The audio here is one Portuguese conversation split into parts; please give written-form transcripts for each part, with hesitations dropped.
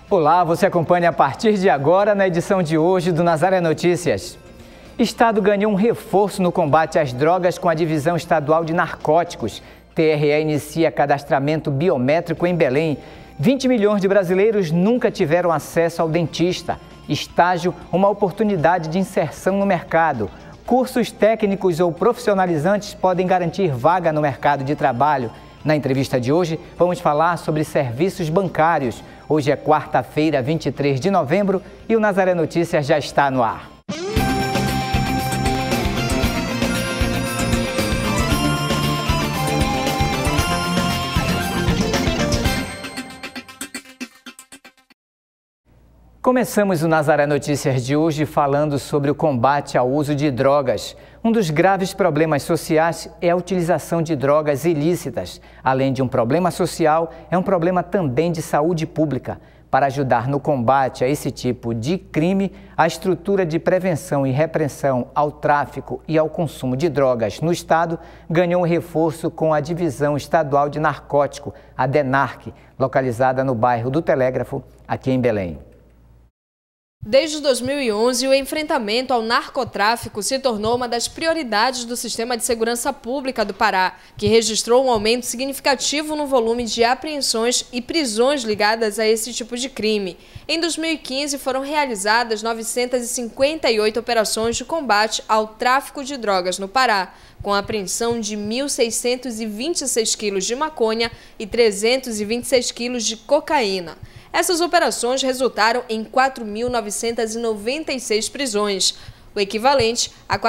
Olá, você acompanha a partir de agora na edição de hoje do Nazaré Notícias. Estado ganhou um reforço no combate às drogas com a Divisão Estadual de Narcóticos. TRE inicia cadastramento biométrico em Belém. 20 milhões de brasileiros nunca tiveram acesso ao dentista. Estágio, uma oportunidade de inserção no mercado. Cursos técnicos ou profissionalizantes podem garantir vaga no mercado de trabalho. Na entrevista de hoje, vamos falar sobre serviços bancários. Hoje é quarta-feira, 23 de novembro, e o Nazaré Notícias já está no ar. Começamos o Nazaré Notícias de hoje falando sobre o combate ao uso de drogas. Um dos graves problemas sociais é a utilização de drogas ilícitas. Além de um problema social, é um problema também de saúde pública. Para ajudar no combate a esse tipo de crime, a estrutura de prevenção e repressão ao tráfico e ao consumo de drogas no Estado ganhou um reforço com a Divisão Estadual de Narcótico, a DENARC, localizada no bairro do Telégrafo, aqui em Belém. Desde 2011, o enfrentamento ao narcotráfico se tornou uma das prioridades do Sistema de Segurança Pública do Pará, que registrou um aumento significativo no volume de apreensões e prisões ligadas a esse tipo de crime. Em 2015, foram realizadas 958 operações de combate ao tráfico de drogas no Pará, com a apreensão de 1.626 quilos de maconha e 326 quilos de cocaína. Essas operações resultaram em 4.996 prisões, o equivalente a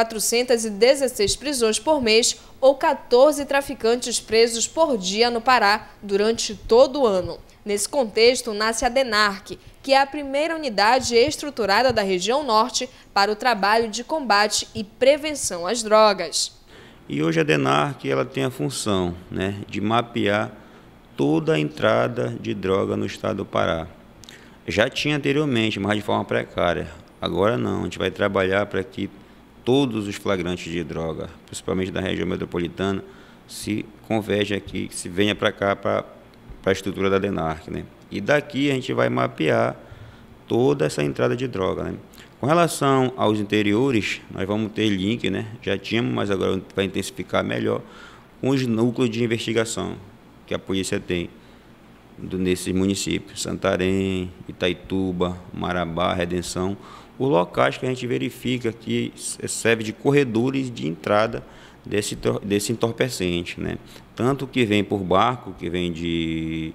416 prisões por mês ou 14 traficantes presos por dia no Pará durante todo o ano. Nesse contexto, nasce a DENARC, que é a primeira unidade estruturada da região norte para o trabalho de combate e prevenção às drogas. E hoje a DENARC ela tem a função, de mapear toda a entrada de droga no estado do Pará. Já tinha anteriormente, mas de forma precária. Agora não, a gente vai trabalhar para que todos os flagrantes de droga, principalmente da região metropolitana, se converjam aqui, se venha para cá, para a estrutura da DENARC. E daqui a gente vai mapear toda essa entrada de droga. Com relação aos interiores, nós vamos ter link, já tínhamos, mas agora vai intensificar melhor, com os núcleos de investigação que a polícia tem nesses municípios, Santarém, Itaituba, Marabá, Redenção, os locais que a gente verifica que serve de corredores de entrada desse entorpecente, Tanto que vem por barco, que vem de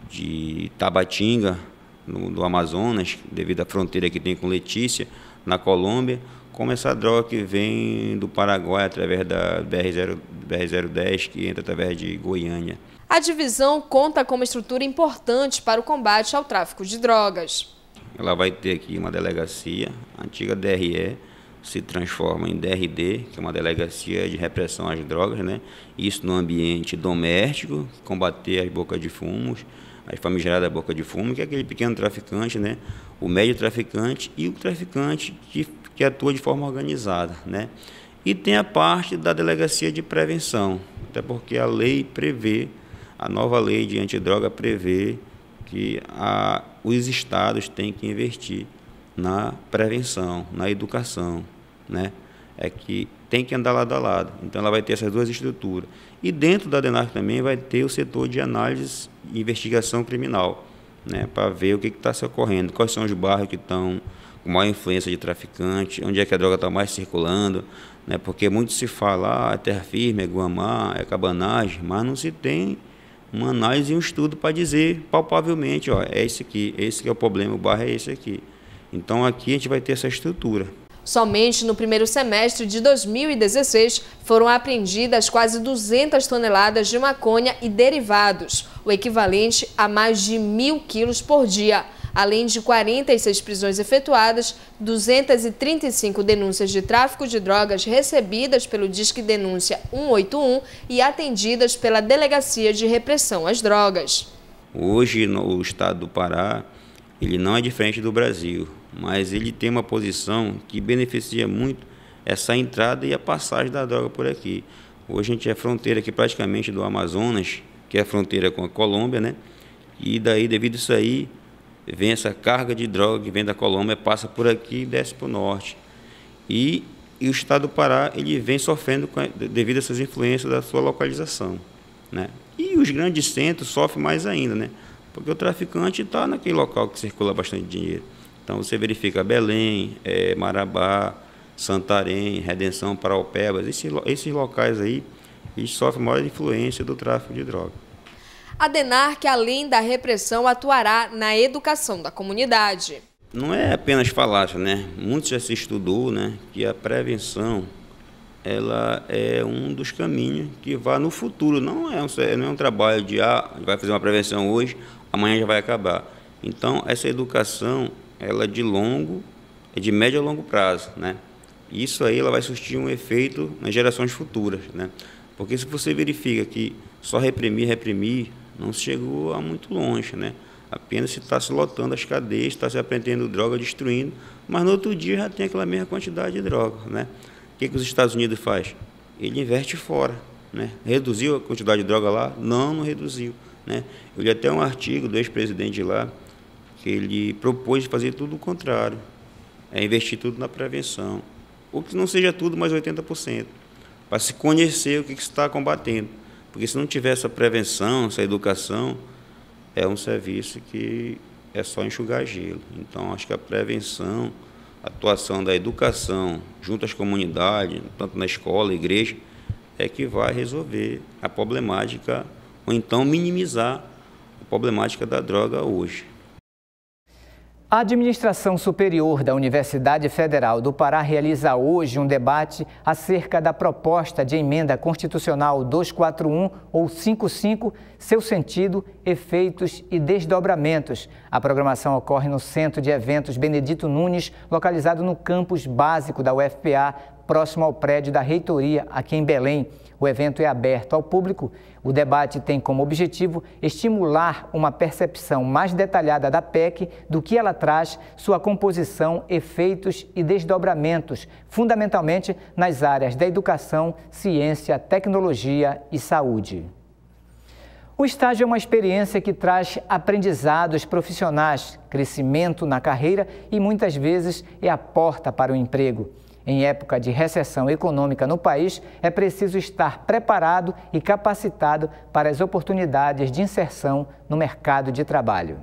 Tabatinga, no Amazonas, devido à fronteira que tem com Letícia, na Colômbia, como essa droga que vem do Paraguai através da BR-010, que entra através de Goiânia. A divisão conta com uma estrutura importante para o combate ao tráfico de drogas. Ela vai ter aqui uma delegacia, a antiga DRE, se transforma em DRD, que é uma delegacia de repressão às drogas, Isso no ambiente doméstico, combater as bocas de fumos, as famigeradas bocas de fumo, que é aquele pequeno traficante, O médio traficante e o traficante que atua de forma organizada, E tem a parte da delegacia de prevenção, até porque a lei prevê, a nova lei de antidroga prevê que os estados têm que investir na prevenção, na educação, É que tem que andar lado a lado. Então ela vai ter essas duas estruturas. E dentro da DENARC também vai ter o setor de análise e investigação criminal, para ver o que está se ocorrendo, quais são os bairros que estão com maior influência de traficante, onde é que a droga está mais circulando, porque muito se fala, é terra firme, é Guamá, é cabanagem, mas não se tem uma análise e um estudo para dizer palpavelmente, é esse aqui, esse que é o problema, o bairro é esse aqui. Então aqui a gente vai ter essa estrutura. Somente no primeiro semestre de 2016 foram apreendidas quase 200 toneladas de maconha e derivados, o equivalente a mais de 1.000 quilos por dia. Além de 46 prisões efetuadas, 235 denúncias de tráfico de drogas recebidas pelo Disque Denúncia 181 e atendidas pela Delegacia de Repressão às Drogas. Hoje, no estado do Pará, ele não é diferente do Brasil, mas ele tem uma posição que beneficia muito essa entrada e a passagem da droga por aqui. Hoje a gente é fronteira aqui praticamente do Amazonas, que é a fronteira com a Colômbia, E daí, devido a isso aí, vem essa carga de droga que vem da Colômbia, passa por aqui e desce para o norte. E o estado do Pará ele vem sofrendo devido a essas influências da sua localização, né? E os grandes centros sofrem mais ainda, né? Porque o traficante está naquele local que circula bastante dinheiro. Então você verifica Belém, Marabá, Santarém, Redenção, Paraupebas, esses locais aí, eles sofrem maior influência do tráfico de droga. A DENARC, além da repressão, atuará na educação da comunidade. Não é apenas falácia, né? Muito já se estudou, né, que a prevenção ela é um dos caminhos que vai no futuro. Não é um trabalho de vai fazer uma prevenção hoje, amanhã já vai acabar. Então, essa educação ela é de médio a longo prazo, né? Isso aí ela vai surtir um efeito nas gerações futuras, né? Porque se você verifica que só reprimir, não se chegou a muito longe, né? Apenas se está se lotando as cadeias, está se apreendendo droga, destruindo, mas no outro dia já tem aquela mesma quantidade de droga, né? O que os Estados Unidos faz? Ele investe fora, né? Reduziu a quantidade de droga lá? Não reduziu, né? Eu li até um artigo do ex-presidente lá, que ele propôs fazer tudo o contrário, investir tudo na prevenção, ou que não seja tudo, mas 80%, para se conhecer o que se está combatendo, porque se não tiver essa prevenção, essa educação, é um serviço que é só enxugar gelo. Então, acho que a prevenção, a atuação da educação junto às comunidades, tanto na escola, igreja, é que vai resolver a problemática, ou então minimizar a problemática da droga hoje. A Administração Superior da Universidade Federal do Pará realiza hoje um debate acerca da proposta de emenda constitucional 241 ou 55, seu sentido, efeitos e desdobramentos. A programação ocorre no Centro de Eventos Benedito Nunes, localizado no campus básico da UFPA, próximo ao prédio da reitoria, aqui em Belém. O evento é aberto ao público. O debate tem como objetivo estimular uma percepção mais detalhada da PEC, do que ela traz, sua composição, efeitos e desdobramentos, fundamentalmente nas áreas da educação, ciência, tecnologia e saúde. O estágio é uma experiência que traz aprendizados profissionais, crescimento na carreira e muitas vezes é a porta para o emprego. Em época de recessão econômica no país, é preciso estar preparado e capacitado para as oportunidades de inserção no mercado de trabalho.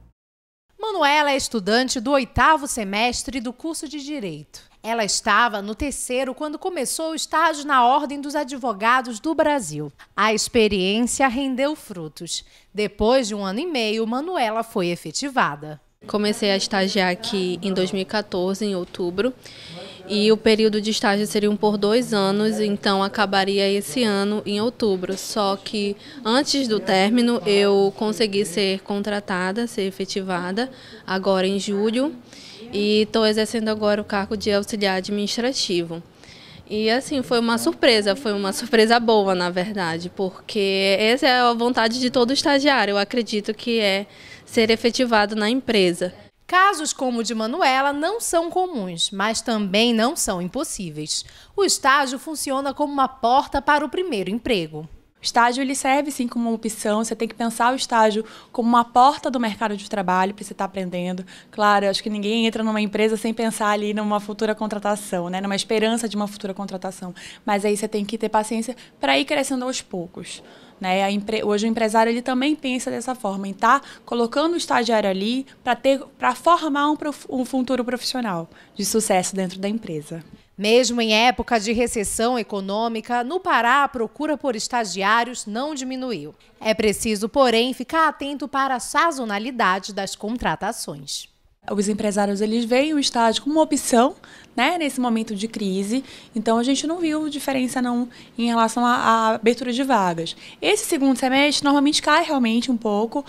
Manuela é estudante do 8º semestre do curso de Direito. Ela estava no 3º quando começou o estágio na Ordem dos Advogados do Brasil. A experiência rendeu frutos. Depois de 1 ano e meio, Manuela foi efetivada. Comecei a estagiar aqui em 2014, em outubro, e o período de estágio seria por 2 anos, então acabaria esse ano em outubro. Só que antes do término eu consegui ser contratada, ser efetivada, agora em julho, e estou exercendo agora o cargo de auxiliar administrativo. E assim, foi uma surpresa boa, na verdade, porque essa é a vontade de todo estagiário, eu acredito que é ser efetivado na empresa. Casos como o de Manuela não são comuns, mas também não são impossíveis. O estágio funciona como uma porta para o primeiro emprego. O estágio ele serve sim como uma opção, você tem que pensar o estágio como uma porta do mercado de trabalho para você estar aprendendo. Claro, eu acho que ninguém entra numa empresa sem pensar ali numa futura contratação, né? Numa esperança de uma futura contratação. Mas aí você tem que ter paciência para ir crescendo aos poucos. Né? Hoje o empresário ele também pensa dessa forma, em estar colocando o estagiário ali para formar um futuro profissional de sucesso dentro da empresa. Mesmo em época de recessão econômica, no Pará a procura por estagiários não diminuiu. É preciso, porém, ficar atento para a sazonalidade das contratações. Os empresários eles veem o estágio como uma opção, né, nesse momento de crise, então a gente não viu diferença não em relação à abertura de vagas. Esse 2º semestre normalmente cai realmente um pouco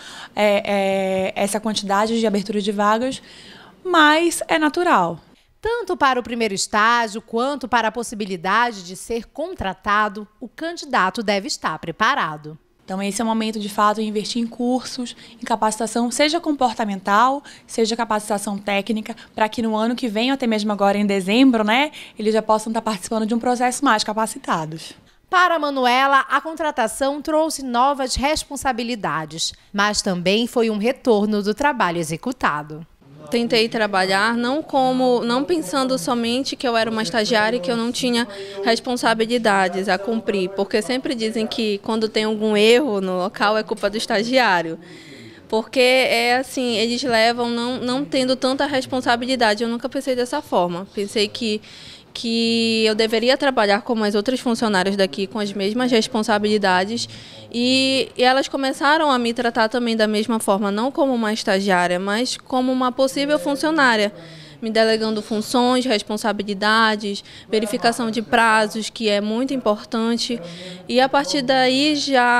essa quantidade de abertura de vagas, mas é natural. Tanto para o primeiro estágio quanto para a possibilidade de ser contratado, o candidato deve estar preparado. Então, esse é o momento, de fato, de investir em cursos, em capacitação, seja comportamental, seja capacitação técnica, para que no ano que vem, ou até mesmo agora em dezembro, né, eles já possam estar participando de um processo mais capacitados. Para Manuela, a contratação trouxe novas responsabilidades, mas também foi um retorno do trabalho executado. Tentei trabalhar não pensando somente que eu era uma estagiária e que eu não tinha responsabilidades a cumprir, porque sempre dizem que quando tem algum erro no local é culpa do estagiário. Porque é assim, eles levam não tendo tanta responsabilidade. Eu nunca pensei dessa forma. Pensei que eu deveria trabalhar como as outras funcionárias daqui, com as mesmas responsabilidades, e elas começaram a me tratar também da mesma forma, não como uma estagiária, mas como uma possível funcionária, me delegando funções, responsabilidades, verificação de prazos, que é muito importante, e a partir daí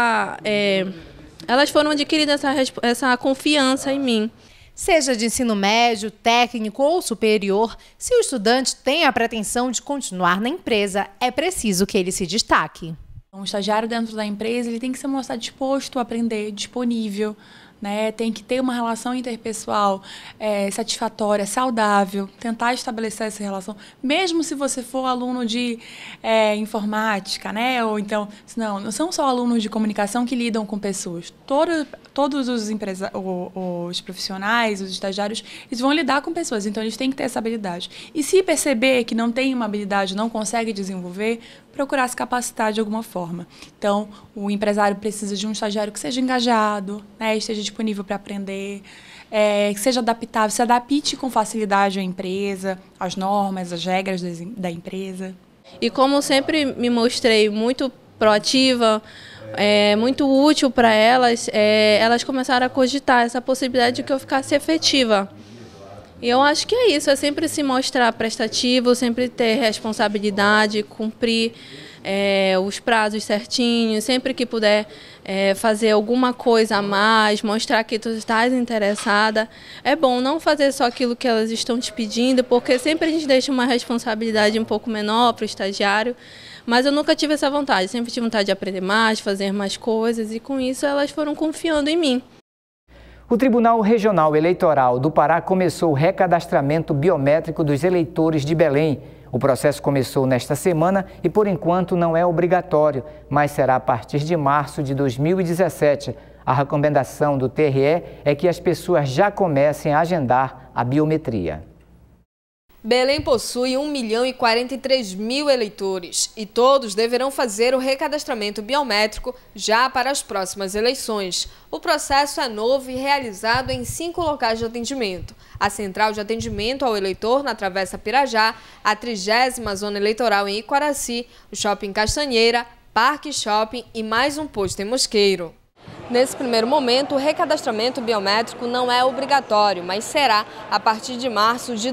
elas foram adquirindo essa confiança em mim. Seja de ensino médio, técnico ou superior, se o estudante tem a pretensão de continuar na empresa, é preciso que ele se destaque. Um estagiário dentro da empresa, ele tem que se mostrar disposto a aprender, disponível, né? Tem que ter uma relação interpessoal satisfatória, saudável, tentar estabelecer essa relação, mesmo se você for aluno de informática, né? Ou então, não são só alunos de comunicação que lidam com pessoas. Todos os profissionais, os estagiários, eles vão lidar com pessoas, então eles têm que ter essa habilidade. E se perceber que não tem uma habilidade, não consegue desenvolver, procurar se capacitar de alguma forma. Então, o empresário precisa de um estagiário que seja engajado, né, esteja disponível para aprender, que seja adaptável, se adapte com facilidade à empresa, às normas, às regras da empresa. E como sempre me mostrei muito proativa, muito útil para elas, elas começaram a cogitar essa possibilidade de que eu ficasse efetiva. E eu acho que é isso, é sempre se mostrar prestativo, sempre ter responsabilidade, cumprir os prazos certinhos, sempre que puder fazer alguma coisa a mais, mostrar que tu estás interessada. É bom não fazer só aquilo que elas estão te pedindo, porque sempre a gente deixa uma responsabilidade um pouco menor para o estagiário, mas eu nunca tive essa vontade, sempre tive vontade de aprender mais, fazer mais coisas, e com isso elas foram confiando em mim. O Tribunal Regional Eleitoral do Pará começou o recadastramento biométrico dos eleitores de Belém. O processo começou nesta semana e, por enquanto, não é obrigatório, mas será a partir de março de 2017. A recomendação do TRE é que as pessoas já comecem a agendar a biometria. Belém possui 1.043.000 eleitores e todos deverão fazer o recadastramento biométrico já para as próximas eleições. O processo é novo e realizado em 5 locais de atendimento. A Central de Atendimento ao Eleitor na Travessa Pirajá, a 30ª Zona Eleitoral em Iquaraci, o Shopping Castanheira, Parque Shopping e mais um posto em Mosqueiro. Nesse primeiro momento, o recadastramento biométrico não é obrigatório, mas será a partir de março de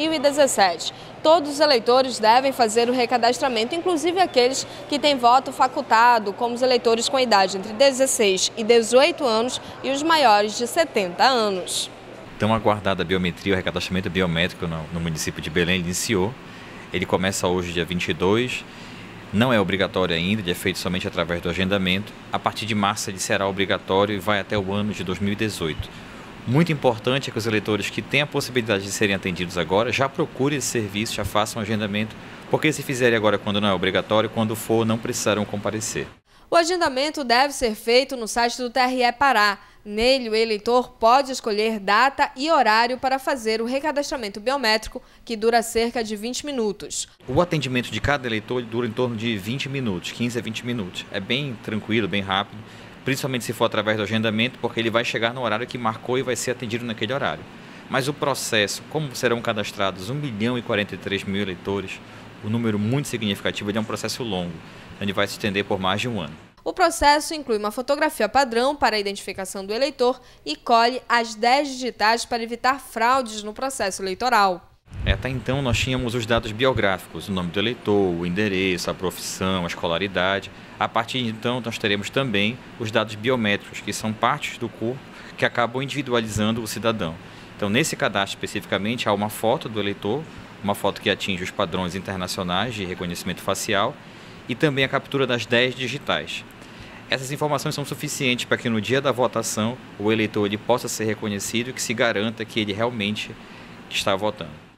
2017. Todos os eleitores devem fazer o recadastramento, inclusive aqueles que têm voto facultado, como os eleitores com idade entre 16 e 18 anos e os maiores de 70 anos. Tão aguardada biometria, o recadastramento biométrico no município de Belém iniciou. Ele começa hoje, dia 22. Não é obrigatório ainda, ele é feito somente através do agendamento. A partir de março ele será obrigatório e vai até o ano de 2018. Muito importante é que os eleitores que têm a possibilidade de serem atendidos agora já procurem esse serviço, já façam o agendamento, porque se fizerem agora quando não é obrigatório, quando for não precisarão comparecer. O agendamento deve ser feito no site do TRE Pará. Nele, o eleitor pode escolher data e horário para fazer o recadastramento biométrico, que dura cerca de 20 minutos. O atendimento de cada eleitor dura em torno de 20 minutos, 15 a 20 minutos. É bem tranquilo, bem rápido, principalmente se for através do agendamento, porque ele vai chegar no horário que marcou e vai ser atendido naquele horário. Mas o processo, como serão cadastrados 1.043.000 eleitores, um número muito significativo, ele é um processo longo, ele vai se estender por mais de um ano. O processo inclui uma fotografia padrão para a identificação do eleitor e colhe as 10 digitais para evitar fraudes no processo eleitoral. Até então nós tínhamos os dados biográficos, o nome do eleitor, o endereço, a profissão, a escolaridade. A partir de então nós teremos também os dados biométricos, que são partes do corpo que acabam individualizando o cidadão. Então nesse cadastro especificamente há uma foto do eleitor, uma foto que atinge os padrões internacionais de reconhecimento facial e também a captura das 10 digitais. Essas informações são suficientes para que no dia da votação o eleitor possa ser reconhecido e que se garanta que ele realmente está votando.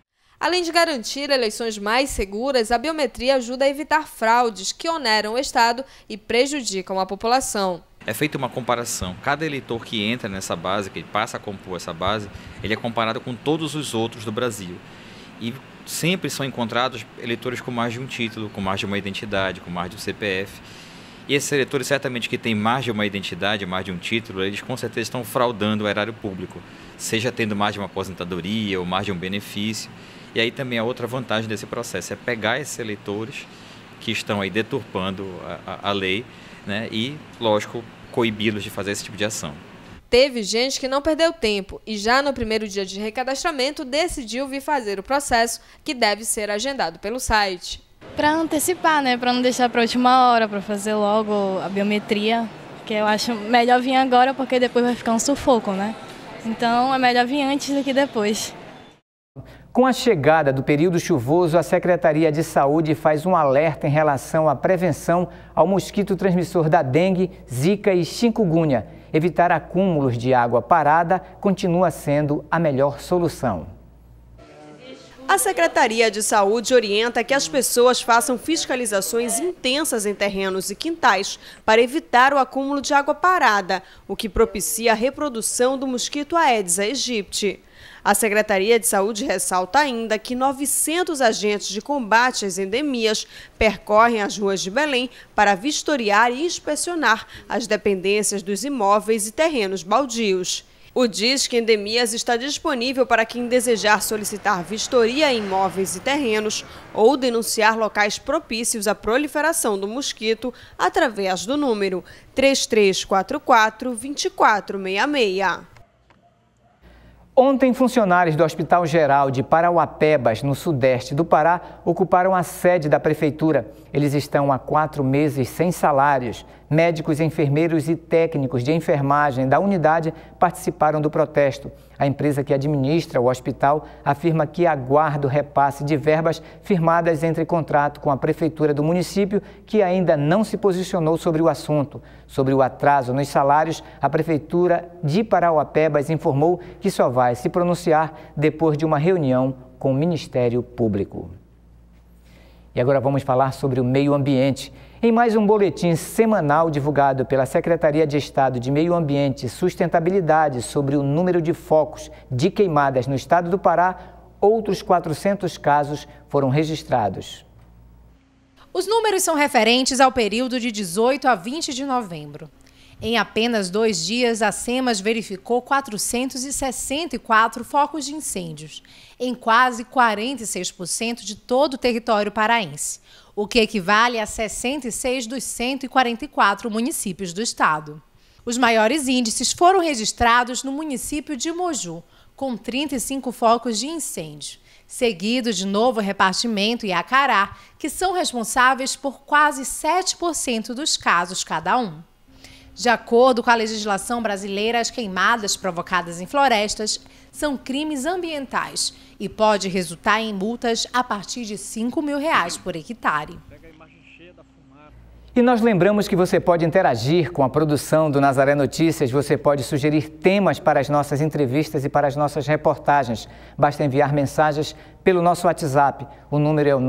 Além de garantir eleições mais seguras, a biometria ajuda a evitar fraudes que oneram o Estado e prejudicam a população. É feita uma comparação. Cada eleitor que entra nessa base, que passa a compor essa base, ele é comparado com todos os outros do Brasil. E sempre são encontrados eleitores com mais de um título, com mais de uma identidade, com mais de um CPF. E esses eleitores, certamente, que têm mais de uma identidade, mais de um título, eles com certeza estão fraudando o erário público, seja tendo mais de uma aposentadoria ou mais de um benefício. E aí também a outra vantagem desse processo é pegar esses eleitores que estão aí deturpando a lei, né, e, lógico, coibi-los de fazer esse tipo de ação. Teve gente que não perdeu tempo e já no primeiro dia de recadastramento decidiu vir fazer o processo, que deve ser agendado pelo site. Para antecipar, né, para não deixar para a última hora, para fazer logo a biometria, que eu acho melhor vir agora porque depois vai ficar um sufoco, né? Então é melhor vir antes do que depois. Com a chegada do período chuvoso, a Secretaria de Saúde faz um alerta em relação à prevenção ao mosquito transmissor da dengue, zika e chikungunya. Evitar acúmulos de água parada continua sendo a melhor solução. A Secretaria de Saúde orienta que as pessoas façam fiscalizações intensas em terrenos e quintais para evitar o acúmulo de água parada, o que propicia a reprodução do mosquito Aedes aegypti. A Secretaria de Saúde ressalta ainda que 900 agentes de combate às endemias percorrem as ruas de Belém para vistoriar e inspecionar as dependências dos imóveis e terrenos baldios. O Disque Endemias está disponível para quem desejar solicitar vistoria em imóveis e terrenos ou denunciar locais propícios à proliferação do mosquito através do número 3344-2466. Ontem, funcionários do Hospital Geral de Parauapebas, no sudeste do Pará, ocuparam a sede da prefeitura. Eles estão há 4 meses sem salários. Médicos, enfermeiros e técnicos de enfermagem da unidade participaram do protesto. A empresa que administra o hospital afirma que aguarda o repasse de verbas firmadas entre contrato com a prefeitura do município, que ainda não se posicionou sobre o assunto. Sobre o atraso nos salários, a prefeitura de Parauapebas informou que só vai se pronunciar depois de uma reunião com o Ministério Público. E agora vamos falar sobre o meio ambiente. Em mais um boletim semanal divulgado pela Secretaria de Estado de Meio Ambiente e Sustentabilidade sobre o número de focos de queimadas no estado do Pará, outros 400 casos foram registrados. Os números são referentes ao período de 18 a 20 de novembro. Em apenas 2 dias, a SEMAS verificou 464 focos de incêndios, em quase 46% de todo o território paraense, o que equivale a 66 dos 144 municípios do estado. Os maiores índices foram registrados no município de Moju, com 35 focos de incêndio, seguido de Novo Repartimento e Acará, que são responsáveis por quase 7% dos casos cada um. De acordo com a legislação brasileira, as queimadas provocadas em florestas são crimes ambientais e pode resultar em multas a partir de R$ 5.000 por hectare. E nós lembramos que você pode interagir com a produção do Nazaré Notícias, você pode sugerir temas para as nossas entrevistas e para as nossas reportagens. Basta enviar mensagens pelo nosso WhatsApp, o número é o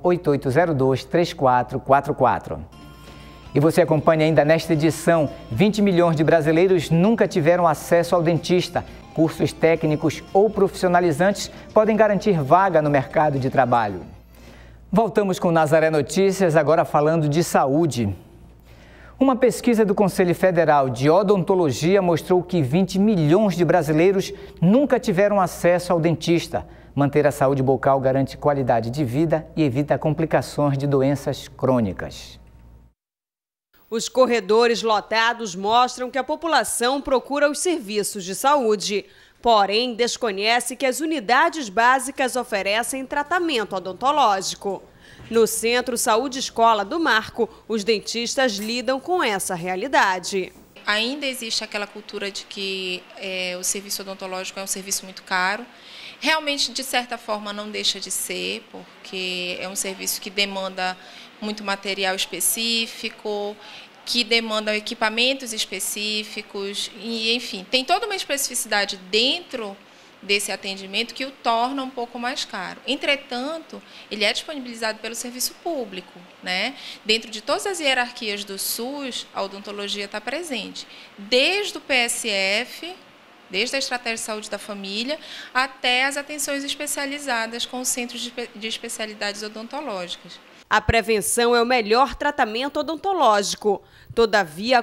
98802-3444. E você acompanha ainda nesta edição, 20 milhões de brasileiros nunca tiveram acesso ao dentista. Cursos técnicos ou profissionalizantes podem garantir vaga no mercado de trabalho. Voltamos com Nazaré Notícias, agora falando de saúde. Uma pesquisa do Conselho Federal de Odontologia mostrou que 20 milhões de brasileiros nunca tiveram acesso ao dentista. Manter a saúde bucal garante qualidade de vida e evita complicações de doenças crônicas. Os corredores lotados mostram que a população procura os serviços de saúde, porém desconhece que as unidades básicas oferecem tratamento odontológico. No Centro Saúde Escola do Marco, os dentistas lidam com essa realidade. Ainda existe aquela cultura de que o serviço odontológico é um serviço muito caro. Realmente, de certa forma, não deixa de ser, porque é um serviço que demanda muito material específico, que demanda equipamentos específicos, e enfim, tem toda uma especificidade dentro desse atendimento que o torna um pouco mais caro. Entretanto, ele é disponibilizado pelo serviço público, né? Dentro de todas as hierarquias do SUS, a odontologia está presente, desde o PSF, desde a Estratégia de Saúde da Família, até as atenções especializadas com os centros de especialidades odontológicas. A prevenção é o melhor tratamento odontológico. Todavia,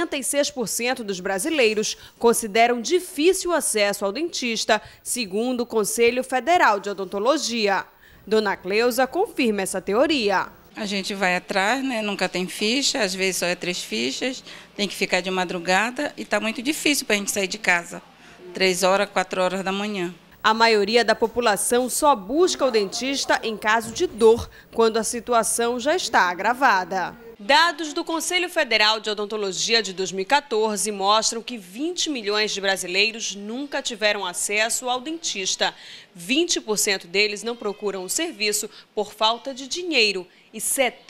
46% dos brasileiros consideram difícil o acesso ao dentista, segundo o Conselho Federal de Odontologia. Dona Cleusa confirma essa teoria. A gente vai atrás, né? Nunca tem ficha, às vezes só é 3 fichas, tem que ficar de madrugada e está muito difícil para a gente sair de casa, 3 horas, 4 horas da manhã. A maioria da população só busca o dentista em caso de dor, quando a situação já está agravada. Dados do Conselho Federal de Odontologia de 2014 mostram que 20 milhões de brasileiros nunca tiveram acesso ao dentista. 20% deles não procuram o serviço por falta de dinheiro e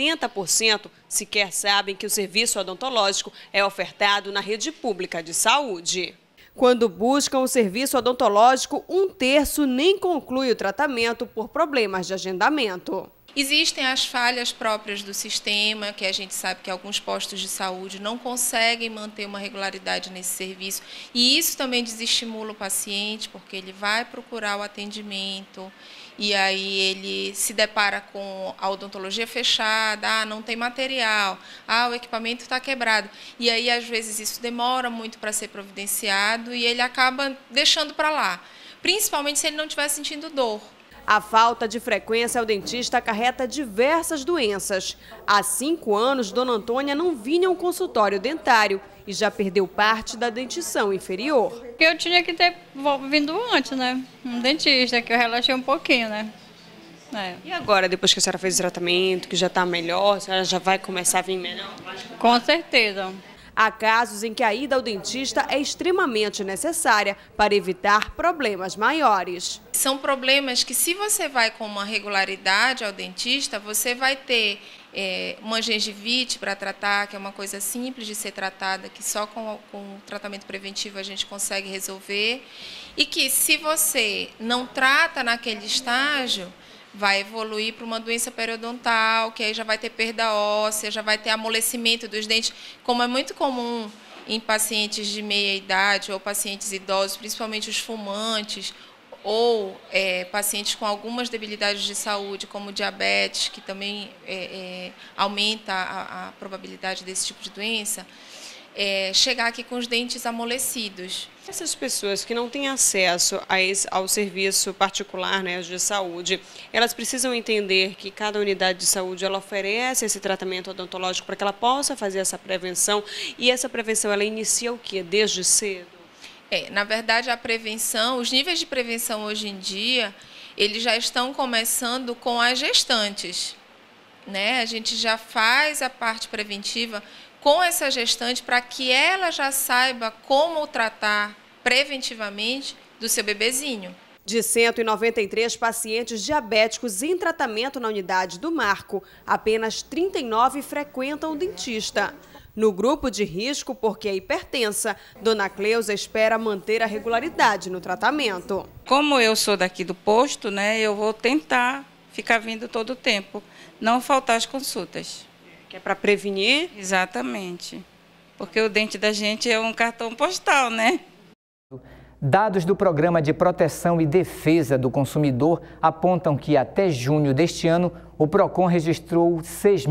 70% sequer sabem que o serviço odontológico é ofertado na rede pública de saúde. Quando buscam o serviço odontológico, 1/3 nem conclui o tratamento por problemas de agendamento. Existem as falhas próprias do sistema, que a gente sabe que alguns postos de saúde não conseguem manter uma regularidade nesse serviço. E isso também desestimula o paciente, porque ele vai procurar o atendimento e aí ele se depara com a odontologia fechada, não tem material, o equipamento está quebrado. E aí, às vezes, isso demora muito para ser providenciado e ele acaba deixando para lá, principalmente se ele não estiver sentindo dor. A falta de frequência ao dentista acarreta diversas doenças. Há 5 anos, Dona Antônia não vinha a um consultório dentário e já perdeu parte da dentição inferior. Eu tinha que ter vindo antes, né? Um dentista, que eu relaxei um pouquinho, né? E agora, depois que a senhora fez o tratamento, que já está melhor, a senhora já vai começar a vir melhor? Com certeza. Há casos em que a ida ao dentista é extremamente necessária para evitar problemas maiores. São problemas que, se você vai com uma regularidade ao dentista, você vai ter uma gengivite para tratar, que é uma coisa simples de ser tratada, que só com o tratamento preventivo a gente consegue resolver. E que, se você não trata naquele estágio, vai evoluir para uma doença periodontal, que aí já vai ter perda óssea, já vai ter amolecimento dos dentes, como é muito comum em pacientes de meia idade ou pacientes idosos, principalmente os fumantes, ou pacientes com algumas debilidades de saúde, como diabetes, que também aumenta a probabilidade desse tipo de doença, chegar aqui com os dentes amolecidos. Essas pessoas que não têm acesso ao serviço particular, né, de saúde, elas precisam entender que cada unidade de saúde ela oferece esse tratamento odontológico para que ela possa fazer essa prevenção. E essa prevenção ela inicia o quê? Desde cedo? Na verdade, a prevenção, os níveis de prevenção hoje em dia, eles já estão começando com as gestantes, né? A gente já faz a parte preventiva com essa gestante para que ela já saiba como tratar preventivamente do seu bebezinho. De 193 pacientes diabéticos em tratamento na unidade do Marco, apenas 39 frequentam o dentista. No grupo de risco, porque é hipertensa, Dona Cleusa espera manter a regularidade no tratamento. Como eu sou daqui do posto, né, eu vou tentar ficar vindo todo o tempo, não faltar as consultas. Que é para prevenir? Exatamente, porque o dente da gente é um cartão postal, né? Dados do Programa de Proteção e Defesa do Consumidor apontam que até junho deste ano, o PROCON registrou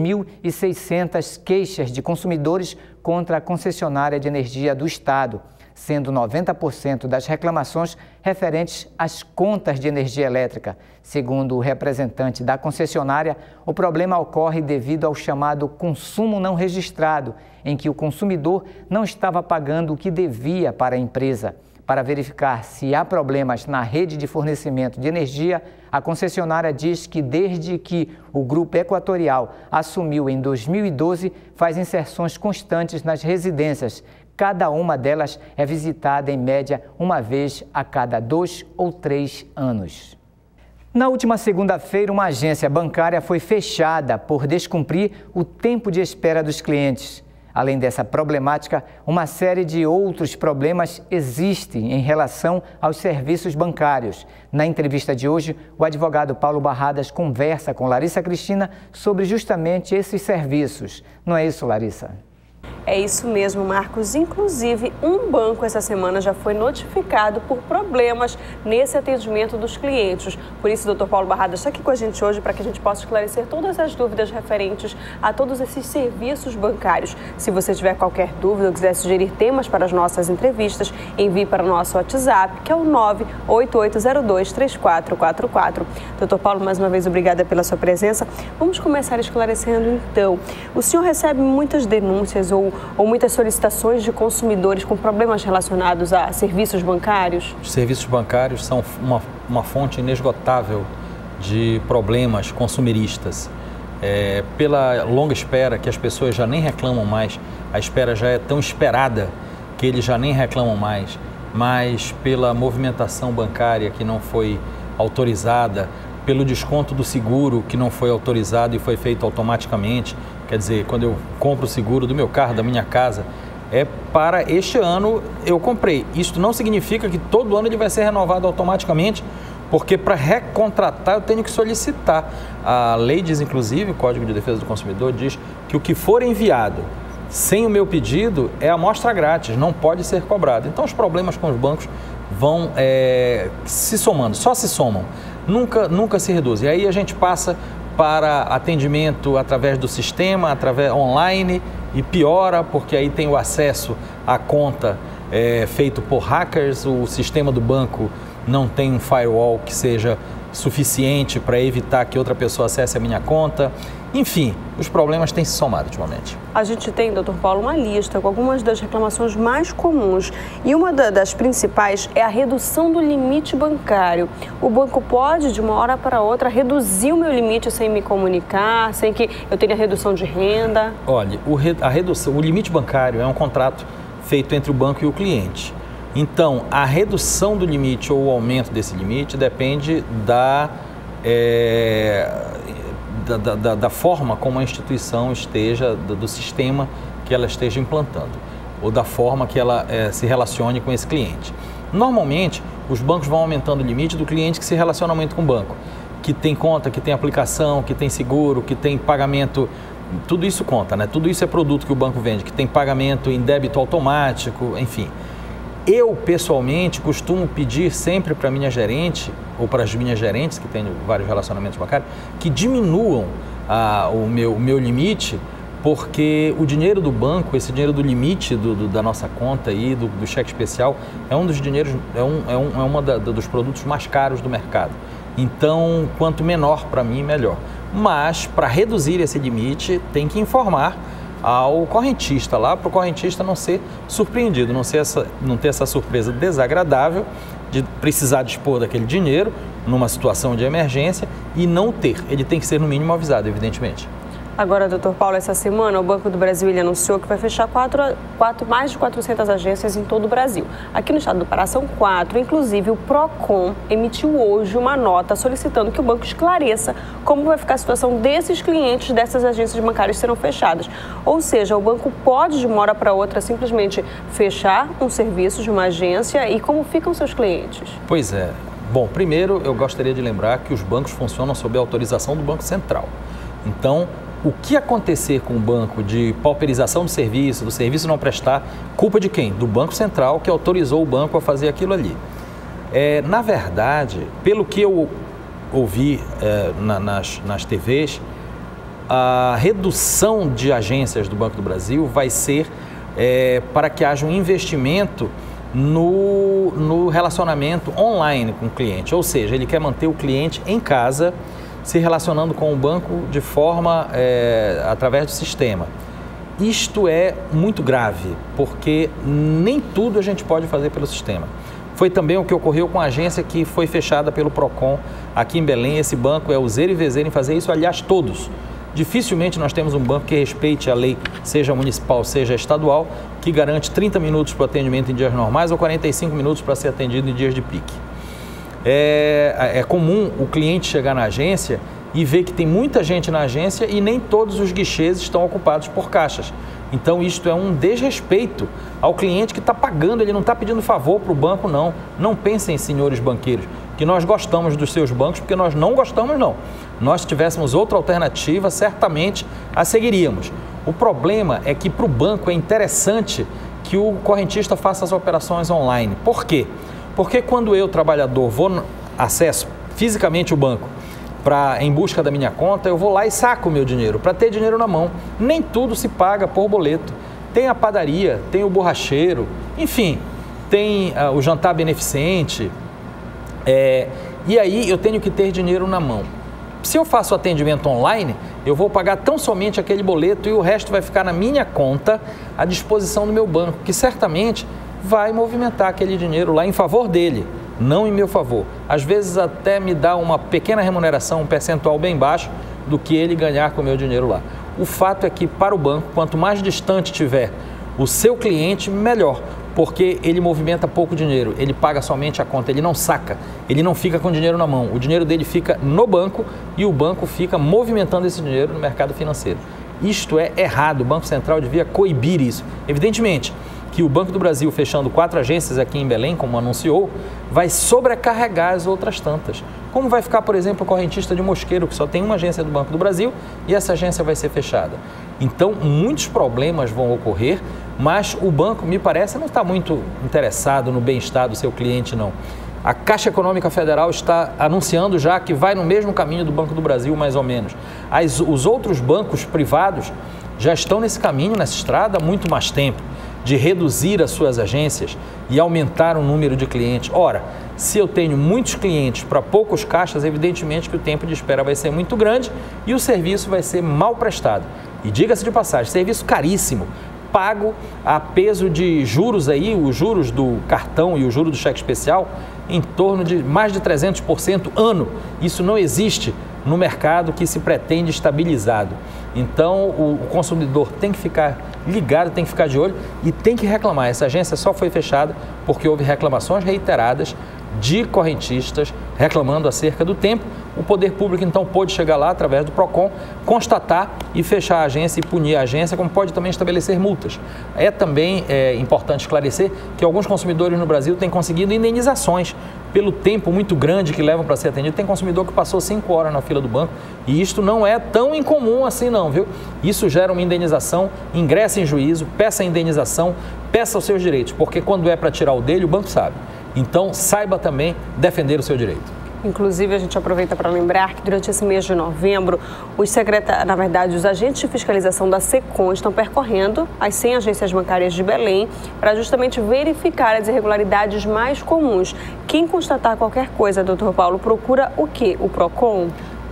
6.600 queixas de consumidores contra a concessionária de energia do Estado, sendo 90% das reclamações referentes às contas de energia elétrica. Segundo o representante da concessionária, o problema ocorre devido ao chamado consumo não registrado, em que o consumidor não estava pagando o que devia para a empresa. Para verificar se há problemas na rede de fornecimento de energia, a concessionária diz que desde que o Grupo Equatorial assumiu em 2012, faz inserções constantes nas residências. Cada uma delas é visitada em média uma vez a cada 2 ou 3 anos. Na última segunda-feira, uma agência bancária foi fechada por descumprir o tempo de espera dos clientes. Além dessa problemática, uma série de outros problemas existem em relação aos serviços bancários. Na entrevista de hoje, o advogado Paulo Barradas conversa com Larissa Cristina sobre justamente esses serviços. Não é isso, Larissa? É isso mesmo, Marcos. Inclusive, um banco essa semana já foi notificado por problemas nesse atendimento dos clientes. Por isso, o Dr. Paulo Barradas está aqui com a gente hoje para que a gente possa esclarecer todas as dúvidas referentes a todos esses serviços bancários. Se você tiver qualquer dúvida ou quiser sugerir temas para as nossas entrevistas, envie para o nosso WhatsApp, que é o 988023444. Dr. Paulo, mais uma vez, obrigada pela sua presença. Vamos começar esclarecendo, então. O senhor recebe muitas denúncias ou muitas solicitações de consumidores com problemas relacionados a serviços bancários? Os serviços bancários são uma fonte inesgotável de problemas consumeristas. Pela longa espera, que as pessoas já nem reclamam mais, a espera já é tão esperada que eles já nem reclamam mais, mas pela movimentação bancária que não foi autorizada, pelo desconto do seguro que não foi autorizado e foi feito automaticamente. Quer dizer, quando eu compro o seguro do meu carro, da minha casa, para este ano eu comprei. Isso não significa que todo ano ele vai ser renovado automaticamente, porque para recontratar eu tenho que solicitar. A lei diz, inclusive, o Código de Defesa do Consumidor diz que o que for enviado sem o meu pedido é amostra grátis, não pode ser cobrado. Então os problemas com os bancos vão se somando, só se somam, nunca se reduzem. E aí a gente passa para atendimento através do sistema, através online, e piora porque aí tem o acesso à conta feito por hackers, o sistema do banco não tem um firewall que seja suficiente para evitar que outra pessoa acesse a minha conta. Enfim, os problemas têm se somado ultimamente. A gente tem, Dr. Paulo, uma lista com algumas das reclamações mais comuns e uma das principais é a redução do limite bancário. O banco pode, de uma hora para outra, reduzir o meu limite sem me comunicar, sem que eu tenha redução de renda? Olha, o limite bancário é um contrato feito entre o banco e o cliente. Então, a redução do limite ou o aumento desse limite depende da forma como a instituição esteja, do sistema que ela esteja implantando, ou da forma que ela se relacione com esse cliente. Normalmente, os bancos vão aumentando o limite do cliente que se relaciona muito com o banco, que tem conta, que tem aplicação, que tem seguro, que tem pagamento, tudo isso conta, né? Tudo isso é produto que o banco vende, que tem pagamento em débito automático, enfim. Eu, pessoalmente, costumo pedir sempre para a minha gerente, ou para as minhas gerentes, que têm vários relacionamentos bancários, que diminuam o meu limite, porque o dinheiro do banco, esse dinheiro do limite da nossa conta aí, do cheque especial, é um dos dinheiros, dos produtos mais caros do mercado. Então, quanto menor para mim, melhor. Mas, para reduzir esse limite, tem que informar ao correntista lá, para o correntista não ser surpreendido, não ter essa surpresa desagradável de precisar dispor daquele dinheiro numa situação de emergência e não ter. Ele tem que ser no mínimo avisado, evidentemente. Agora, doutor Paulo, essa semana o Banco do Brasil ele anunciou que vai fechar mais de 400 agências em todo o Brasil. Aqui no estado do Pará são 4, inclusive o PROCON emitiu hoje uma nota solicitando que o banco esclareça como vai ficar a situação desses clientes dessas agências bancárias que serão fechadas. Ou seja, o banco pode de uma hora para outra simplesmente fechar um serviço de uma agência e como ficam seus clientes? Pois é. Bom, primeiro eu gostaria de lembrar que os bancos funcionam sob a autorização do Banco Central. Então, o que acontecer com o banco de pauperização do serviço não prestar, culpa de quem? Do Banco Central, que autorizou o banco a fazer aquilo ali. Na verdade, pelo que eu ouvi nas TVs, a redução de agências do Banco do Brasil vai ser para que haja um investimento no relacionamento online com o cliente. Ou seja, ele quer manter o cliente em casa, se relacionando com o banco de forma através do sistema. Isto é muito grave, porque nem tudo a gente pode fazer pelo sistema. Foi também o que ocorreu com a agência que foi fechada pelo PROCON aqui em Belém. Esse banco é o zero e vezer em fazer isso, aliás, todos. Dificilmente nós temos um banco que respeite a lei, seja municipal, seja estadual, que garante 30 minutos para o atendimento em dias normais ou 45 minutos para ser atendido em dias de pique. É comum o cliente chegar na agência e ver que tem muita gente na agência e nem todos os guichês estão ocupados por caixas. Então, isto é um desrespeito ao cliente que está pagando, ele não está pedindo favor para o banco, não. Não pensem, senhores banqueiros, que nós gostamos dos seus bancos, porque nós não gostamos, não. Nós, se tivéssemos outra alternativa, certamente a seguiríamos. O problema é que para o banco é interessante que o correntista faça as operações online. Por quê? Porque quando eu, trabalhador, acesso fisicamente o banco em busca da minha conta, eu vou lá e saco o meu dinheiro, para ter dinheiro na mão. Nem tudo se paga por boleto. Tem a padaria, tem o borracheiro, enfim, tem o jantar beneficente, e aí eu tenho que ter dinheiro na mão. Se eu faço atendimento online, eu vou pagar tão somente aquele boleto e o resto vai ficar na minha conta à disposição do meu banco, que certamente vai movimentar aquele dinheiro lá em favor dele, não em meu favor. Às vezes até me dá uma pequena remuneração, um percentual bem baixo do que ele ganhar com o meu dinheiro lá. O fato é que para o banco, quanto mais distante tiver o seu cliente, melhor, porque ele movimenta pouco dinheiro, ele paga somente a conta, ele não saca, ele não fica com dinheiro na mão, o dinheiro dele fica no banco e o banco fica movimentando esse dinheiro no mercado financeiro. Isto é errado, o Banco Central devia coibir isso. Evidentemente que o Banco do Brasil, fechando 4 agências aqui em Belém, como anunciou, vai sobrecarregar as outras tantas. Como vai ficar, por exemplo, o correntista de Mosqueiro, que só tem uma agência do Banco do Brasil e essa agência vai ser fechada. Então, muitos problemas vão ocorrer, mas o banco, me parece, não está muito interessado no bem-estar do seu cliente, não. A Caixa Econômica Federal está anunciando já que vai no mesmo caminho do Banco do Brasil, mais ou menos. Os outros bancos privados já estão nesse caminho, nessa estrada, há muito mais tempo, de reduzir as suas agências e aumentar o número de clientes. Ora, se eu tenho muitos clientes para poucos caixas, evidentemente que o tempo de espera vai ser muito grande e o serviço vai ser mal prestado. E diga-se de passagem, serviço caríssimo, pago a peso de juros aí, os juros do cartão e o juro do cheque especial, em torno de mais de 300% ano. Isso não existe no mercado que se pretende estabilizado. Então, o consumidor tem que ficar ligado, tem que ficar de olho e tem que reclamar. Essa agência só foi fechada porque houve reclamações reiteradas de correntistas reclamando acerca do tempo. O poder público, então, pôde chegar lá, através do PROCON, constatar e fechar a agência e punir a agência, como pode também estabelecer multas. É também importante esclarecer que alguns consumidores no Brasil têm conseguido indenizações pelo tempo muito grande que levam para ser atendido. Tem consumidor que passou 5 horas na fila do banco e isto não é tão incomum assim não, viu? Isso gera uma indenização, ingressa em juízo, peça a indenização, peça os seus direitos, porque quando é para tirar o dele, o banco sabe. Então, saiba também defender o seu direito. Inclusive, a gente aproveita para lembrar que durante esse mês de novembro, os agentes de fiscalização da SECOM estão percorrendo as 100 agências bancárias de Belém para justamente verificar as irregularidades mais comuns. Quem constatar qualquer coisa, doutor Paulo, procura o quê? O PROCON?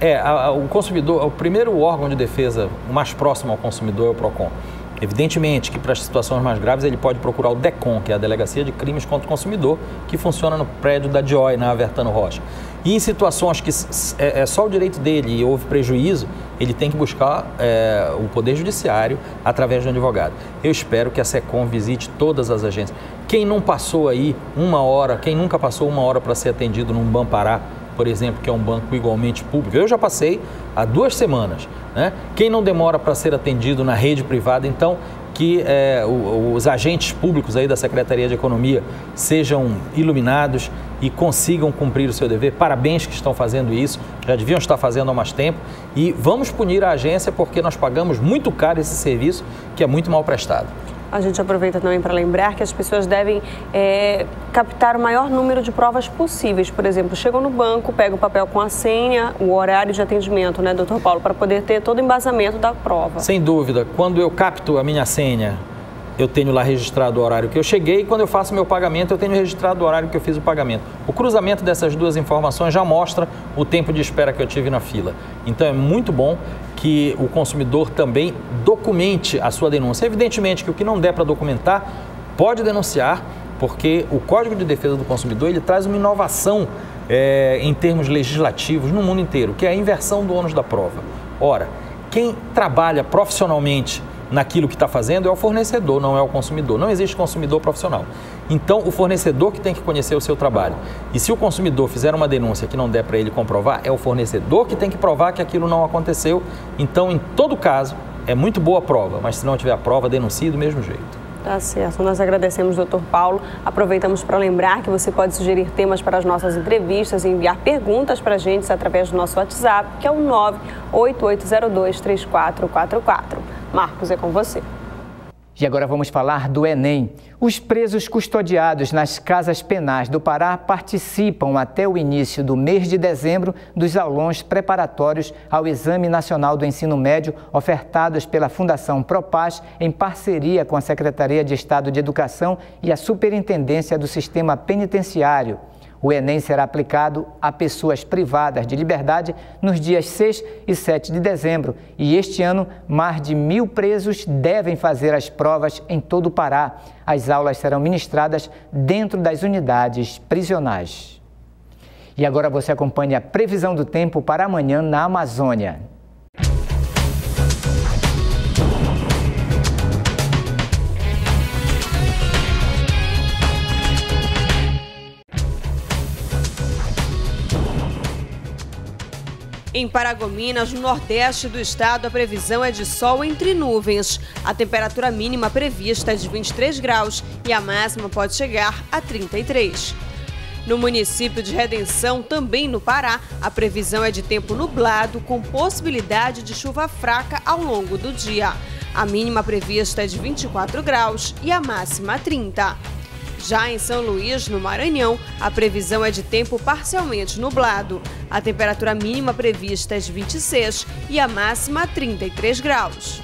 O consumidor, o primeiro órgão de defesa mais próximo ao consumidor é o PROCON. Evidentemente que para as situações mais graves ele pode procurar o DECOM, que é a Delegacia de Crimes contra o Consumidor, que funciona no prédio da DIOI, na Avertano Rocha. E em situações que é só o direito dele e houve prejuízo, ele tem que buscar o Poder Judiciário através de um advogado. Eu espero que a SECOM visite todas as agências. Quem não passou aí 1 hora, quem nunca passou 1 hora para ser atendido num Banpará, por exemplo, que é um banco igualmente público, eu já passei há 2 semanas, né? Quem não demora para ser atendido na rede privada, então que os agentes públicos aí da Secretaria de Economia sejam iluminados e consigam cumprir o seu dever. Parabéns que estão fazendo isso, já deviam estar fazendo há mais tempo e vamos punir a agência porque nós pagamos muito caro esse serviço que é muito mal prestado. A gente aproveita também para lembrar que as pessoas devem captar o maior número de provas possíveis. Por exemplo, chegam no banco, pegam o papel com a senha, o horário de atendimento, né, doutor Paulo, para poder ter todo o embasamento da prova. Sem dúvida. Quando eu capto a minha senha, eu tenho lá registrado o horário que eu cheguei e quando eu faço meu pagamento, eu tenho registrado o horário que eu fiz o pagamento. O cruzamento dessas duas informações já mostra o tempo de espera que eu tive na fila. Então, é muito bom que o consumidor também documente a sua denúncia. Evidentemente que o que não der para documentar, pode denunciar, porque o Código de Defesa do Consumidor ele traz uma inovação em termos legislativos no mundo inteiro, que é a inversão do ônus da prova. Ora, quem trabalha profissionalmente naquilo que está fazendo é o fornecedor, não é o consumidor. Não existe consumidor profissional. Então, o fornecedor que tem que conhecer o seu trabalho. E se o consumidor fizer uma denúncia que não der para ele comprovar, é o fornecedor que tem que provar que aquilo não aconteceu. Então, em todo caso, é muito boa a prova, mas se não tiver a prova, denuncie do mesmo jeito. Tá certo. Nós agradecemos, doutor Paulo. Aproveitamos para lembrar que você pode sugerir temas para as nossas entrevistas e enviar perguntas para a gente através do nosso WhatsApp, que é o 988023444. Marcos, é com você. E agora vamos falar do Enem. Os presos custodiados nas casas penais do Pará participam até o início do mês de dezembro dos aulões preparatórios ao Exame Nacional do Ensino Médio ofertados pela Fundação Propaz em parceria com a Secretaria de Estado de Educação e a Superintendência do Sistema Penitenciário. O Enem será aplicado a pessoas privadas de liberdade nos dias 6 e 7 de dezembro. E este ano, mais de 1.000 presos devem fazer as provas em todo o Pará. As aulas serão ministradas dentro das unidades prisionais. E agora você acompanha a previsão do tempo para amanhã na Amazônia. Em Paragominas, no nordeste do estado, a previsão é de sol entre nuvens. A temperatura mínima prevista é de 23 graus e a máxima pode chegar a 33. No município de Redenção, também no Pará, a previsão é de tempo nublado, com possibilidade de chuva fraca ao longo do dia. A mínima prevista é de 24 graus e a máxima 30. Já em São Luís, no Maranhão, a previsão é de tempo parcialmente nublado. A temperatura mínima prevista é de 26 e a máxima 33 graus.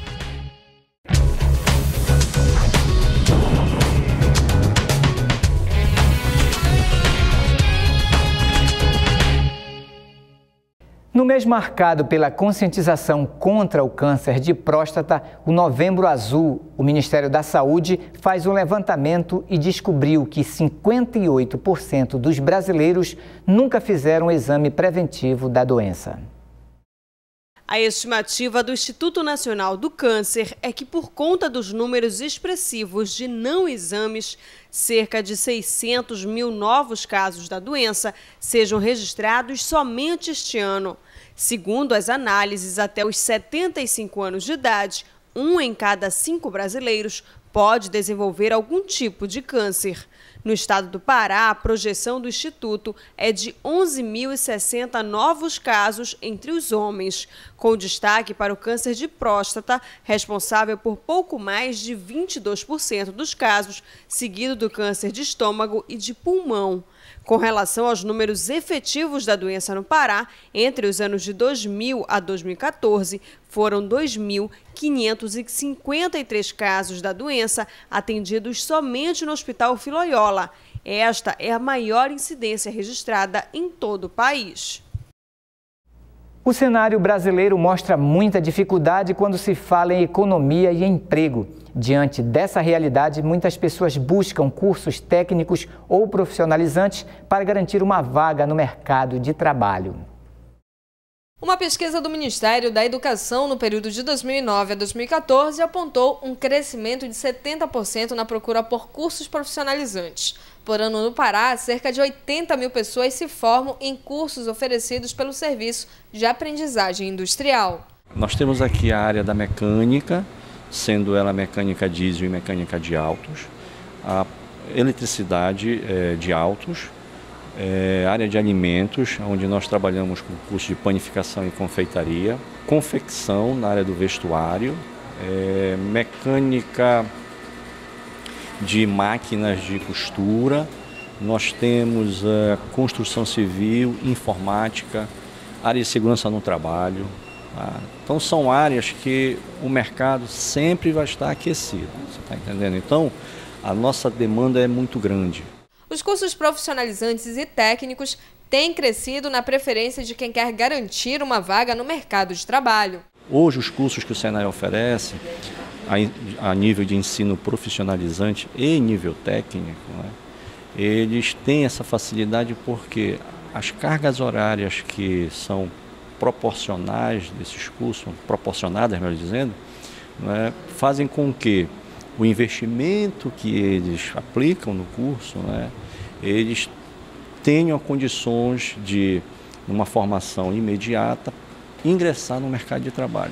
No mês marcado pela conscientização contra o câncer de próstata, o Novembro Azul, o Ministério da Saúde faz um levantamento e descobriu que 58% dos brasileiros nunca fizeram um exame preventivo da doença. A estimativa do Instituto Nacional do Câncer é que, por conta dos números expressivos de não exames, cerca de 600 mil novos casos da doença sejam registrados somente este ano. Segundo as análises, até os 75 anos de idade, 1 em cada 5 brasileiros pode desenvolver algum tipo de câncer. No estado do Pará, a projeção do Instituto é de 11.060 novos casos entre os homens, com destaque para o câncer de próstata, responsável por pouco mais de 22% dos casos, seguido do câncer de estômago e de pulmão. Com relação aos números efetivos da doença no Pará, entre os anos de 2000 a 2014, foram 2.553 casos da doença atendidos somente no Hospital Filoiola. Esta é a maior incidência registrada em todo o país. O cenário brasileiro mostra muita dificuldade quando se fala em economia e emprego. Diante dessa realidade, muitas pessoas buscam cursos técnicos ou profissionalizantes para garantir uma vaga no mercado de trabalho. Uma pesquisa do Ministério da Educação no período de 2009 a 2014 apontou um crescimento de 70% na procura por cursos profissionalizantes. Por ano no Pará, cerca de 80 mil pessoas se formam em cursos oferecidos pelo Serviço de Aprendizagem Industrial. Nós temos aqui a área da mecânica, sendo ela mecânica diesel e mecânica de autos, a eletricidade de autos, área de alimentos, onde nós trabalhamos com curso de panificação e confeitaria, confecção na área do vestuário, mecânica de máquinas de costura, nós temos construção civil, informática, área de segurança no trabalho. Então são áreas que o mercado sempre vai estar aquecido, você está entendendo? Então a nossa demanda é muito grande. Os cursos profissionalizantes e técnicos têm crescido na preferência de quem quer garantir uma vaga no mercado de trabalho. Hoje os cursos que o Senai oferece, a nível de ensino profissionalizante e nível técnico, né, eles têm essa facilidade porque as cargas horárias que são proporcionais desses cursos, proporcionadas, melhor dizendo, né, fazem com que o investimento que eles aplicam no curso, né, eles tenham condições de, numa formação imediata, ingressar no mercado de trabalho,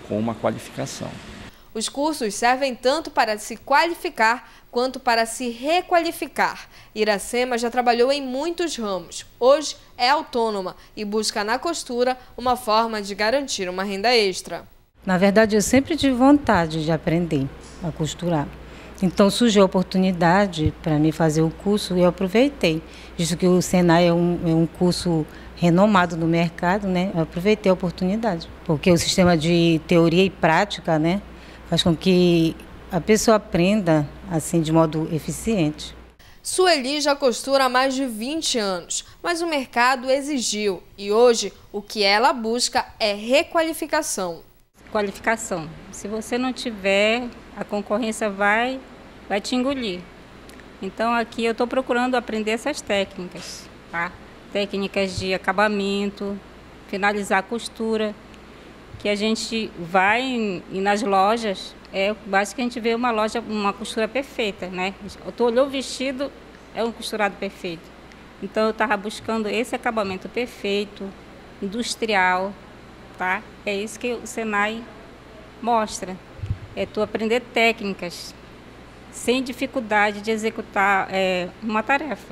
com uma qualificação. Os cursos servem tanto para se qualificar quanto para se requalificar. Iracema já trabalhou em muitos ramos. Hoje é autônoma e busca na costura uma forma de garantir uma renda extra. Na verdade, eu sempre tive vontade de aprender a costurar. Então surgiu a oportunidade para mim fazer o curso e eu aproveitei. Visto que o Senai é um curso renomado no mercado, né? Eu aproveitei a oportunidade. Porque o sistema de teoria e prática, né, faz com que a pessoa aprenda assim de modo eficiente. Sueli já costura há mais de 20 anos, mas o mercado exigiu e hoje o que ela busca é requalificação. Qualificação. Se você não tiver, a concorrência vai te engolir. Então aqui eu estou procurando aprender essas técnicas, tá? Técnicas de acabamento, finalizar a costura, que a gente vai nas lojas, basta que a gente vê uma costura perfeita, né? Tu olhou o vestido, é um costurado perfeito. Então eu estava buscando esse acabamento perfeito, industrial, tá? É isso que o Senai mostra, é tu aprender técnicas sem dificuldade de executar uma tarefa.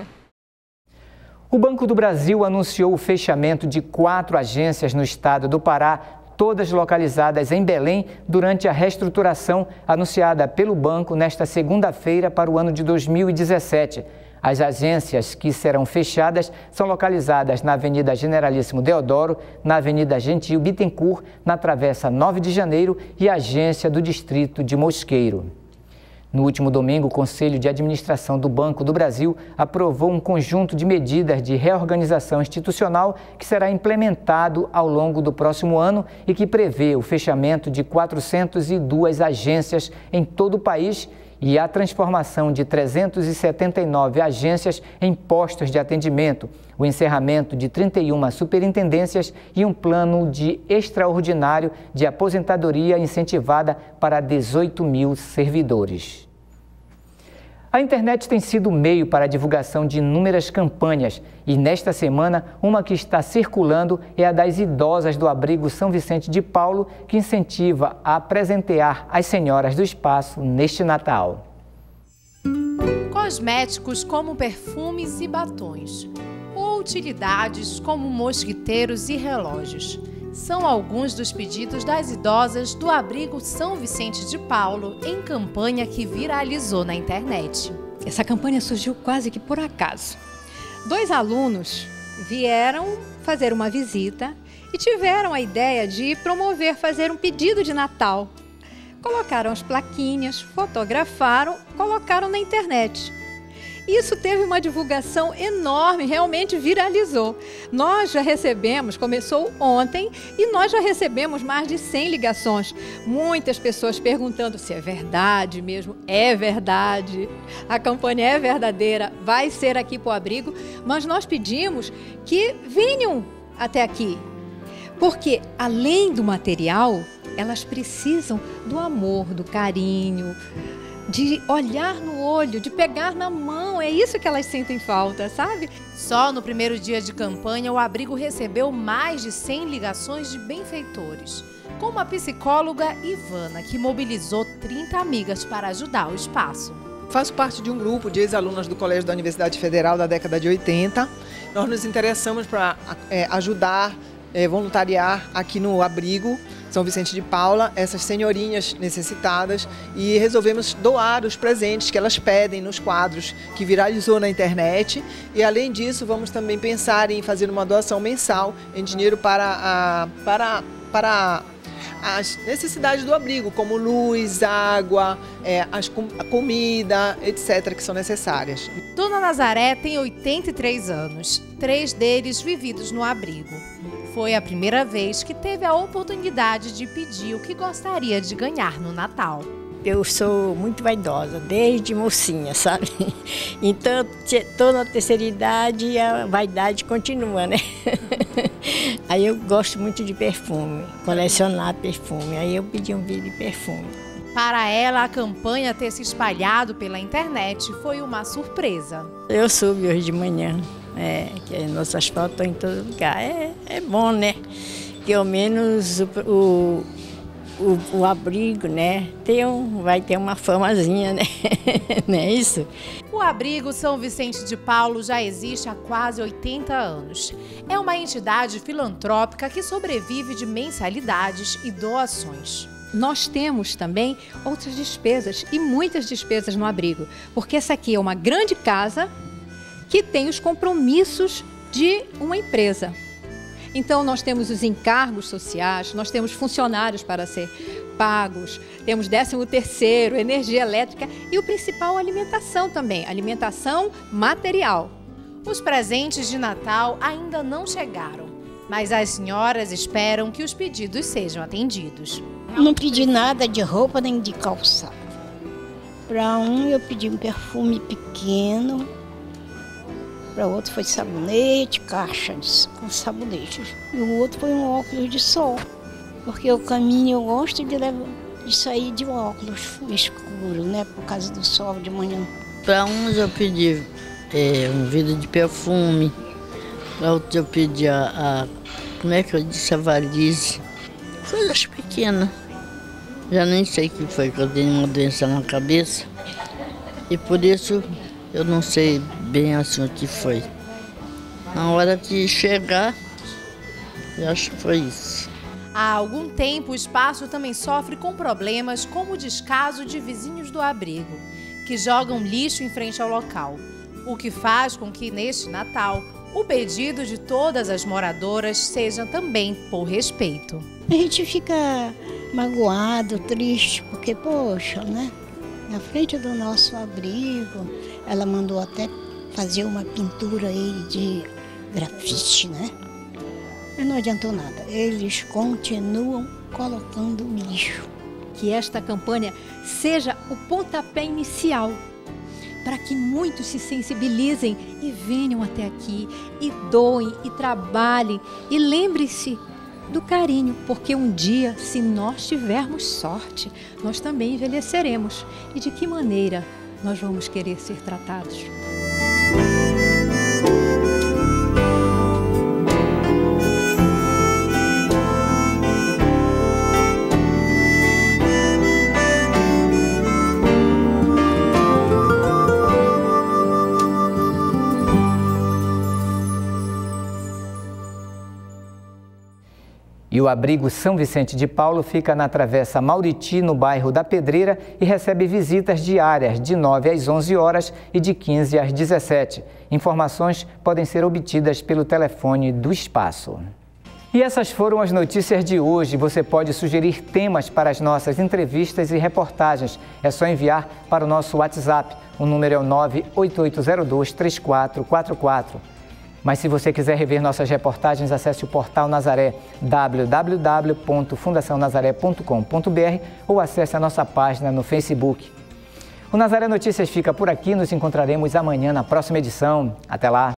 O Banco do Brasil anunciou o fechamento de 4 agências no estado do Pará, todas localizadas em Belém, durante a reestruturação anunciada pelo banco nesta segunda-feira para o ano de 2017. As agências que serão fechadas são localizadas na Avenida Generalíssimo Deodoro, na Avenida Gentil Bittencourt, na Travessa 9 de Janeiro e a Agência do Distrito de Mosqueiro. No último domingo, o Conselho de Administração do Banco do Brasil aprovou um conjunto de medidas de reorganização institucional que será implementado ao longo do próximo ano e que prevê o fechamento de 402 agências em todo o país e a transformação de 379 agências em postos de atendimento, o encerramento de 31 superintendências e um plano de extraordinário de aposentadoria incentivada para 18 mil servidores. A internet tem sido meio para a divulgação de inúmeras campanhas e, nesta semana, uma que está circulando é a das idosas do abrigo São Vicente de Paulo, que incentiva a presentear as senhoras do espaço neste Natal. Cosméticos como perfumes e batons, ou utilidades como mosquiteiros e relógios. São alguns dos pedidos das idosas do abrigo São Vicente de Paulo em campanha que viralizou na internet. Essa campanha surgiu quase que por acaso. 2 alunos vieram fazer uma visita e tiveram a ideia de fazer um pedido de Natal. Colocaram as plaquinhas, fotografaram, colocaram na internet. Isso teve uma divulgação enorme, realmente viralizou. Nós já recebemos, começou ontem, e nós já recebemos mais de 100 ligações. Muitas pessoas perguntando se é verdade mesmo. É verdade, a campanha é verdadeira, vai ser aqui para o abrigo, mas nós pedimos que venham até aqui. Porque, além do material, elas precisam do amor, do carinho, de olhar no olho, de pegar na mão, é isso que elas sentem falta, sabe? Só no primeiro dia de campanha, o abrigo recebeu mais de 100 ligações de benfeitores, como a psicóloga Ivana, que mobilizou 30 amigas para ajudar o espaço. Faço parte de um grupo de ex-alunas do Colégio da Universidade Federal da década de 80. Nós nos interessamos para ajudar, voluntariar aqui no abrigo São Vicente de Paula, essas senhorinhas necessitadas, e resolvemos doar os presentes que elas pedem nos quadros que viralizou na internet. E além disso, vamos também pensar em fazer uma doação mensal em dinheiro para as necessidades do abrigo, como luz, água, a comida, etc., que são necessárias. Dona Nazaré tem 83 anos, 3 deles vividos no abrigo. Foi a primeira vez que teve a oportunidade de pedir o que gostaria de ganhar no Natal. Eu sou muito vaidosa, desde mocinha, sabe? Então, estou na terceira idade e a vaidade continua, né? Aí eu gosto muito de perfume, colecionar perfume. Aí eu pedi um vídeo de perfume. Para ela, a campanha ter se espalhado pela internet foi uma surpresa. Eu soube hoje de manhã, que as nossas fotos estão em todo lugar. É bom, né? Pelo menos o abrigo, né, vai ter uma famazinha, né? Não é isso? O abrigo São Vicente de Paulo já existe há quase 80 anos. É uma entidade filantrópica que sobrevive de mensalidades e doações. Nós temos também outras despesas e muitas despesas no abrigo, porque essa aqui é uma grande casa que tem os compromissos de uma empresa. Então, nós temos os encargos sociais, nós temos funcionários para ser pagos, temos 13º, energia elétrica e o principal, alimentação também, alimentação material. Os presentes de Natal ainda não chegaram, mas as senhoras esperam que os pedidos sejam atendidos. Não pedi nada de roupa nem de calçado. Para um eu pedi um perfume pequeno, para outro foi sabonete, caixa com sabonete. E o outro foi um óculos de sol, porque o caminho eu gosto de sair de óculos escuro, né, por causa do sol de manhã. Para uns eu pedi um vidro de perfume, para outros eu pedi como é que eu disse, a valise, coisas pequenas. Já nem sei o que foi, que eu tenho uma doença na cabeça e por isso eu não sei bem assim o que foi. Na hora que chegar, eu acho que foi isso. Há algum tempo, o espaço também sofre com problemas como o descaso de vizinhos do abrigo, que jogam lixo em frente ao local, o que faz com que, neste Natal, o pedido de todas as moradoras seja também por respeito. A gente fica magoado, triste, porque, poxa, né? Na frente do nosso abrigo, ela mandou até fazer uma pintura aí de grafite, né? Mas não adiantou nada, eles continuam colocando lixo. Que esta campanha seja o pontapé inicial, para que muitos se sensibilizem e venham até aqui, e doem, e trabalhem, e lembre-se do carinho, porque um dia, se nós tivermos sorte, nós também envelheceremos. E de que maneira nós vamos querer ser tratados? E o abrigo São Vicente de Paulo fica na Travessa Mauriti, no bairro da Pedreira, e recebe visitas diárias de 9 às 11 horas e de 15 às 17. Informações podem ser obtidas pelo telefone do espaço. E essas foram as notícias de hoje. Você pode sugerir temas para as nossas entrevistas e reportagens. É só enviar para o nosso WhatsApp. O número é o 98802-3444. Mas se você quiser rever nossas reportagens, acesse o portal Nazaré, www.fundacionazaré.com.br ou acesse a nossa página no Facebook. O Nazaré Notícias fica por aqui, nos encontraremos amanhã na próxima edição. Até lá!